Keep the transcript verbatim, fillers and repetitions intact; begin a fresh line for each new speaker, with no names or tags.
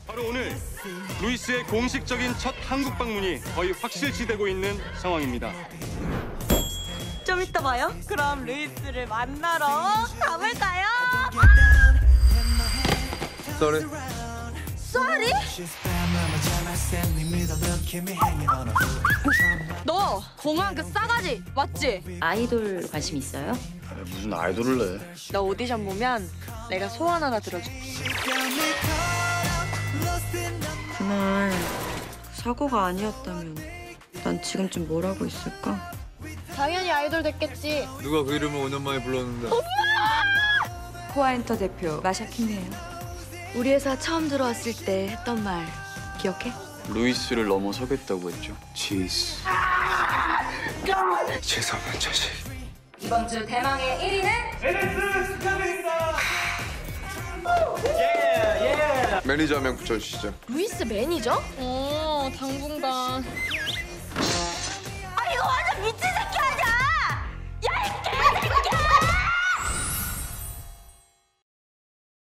바로 오늘 루이스의 공식적인 첫 한국 방문이 거의 확실시되고 있는 상황입니다.
좀 이따 봐요. 그럼 루이스를 만나러 가볼까요?
Sorry.
쏘리? 너 공항 그 싸가지 맞지?
아이돌 관심 있어요?
아니, 무슨 아이돌을 내?
너 오디션 보면 내가 소원 하나 들어줄게.
그날 사고가 아니었다면 난 지금쯤 뭘 하고 있을까?
당연히 아이돌 됐겠지.
누가 그 이름을 오 년 만에 불렀는데?
코아엔터 대표 마샤 킴이에요.
우리 회사 처음 들어왔을 때 했던 말 기억해?
루이스를 넘어서겠다고 했죠. 지스. 죄송한 자식.
이번 주 대망의 일 위는
매니저 한 명 붙여주시죠.
루이스 매니저? 어, 당분간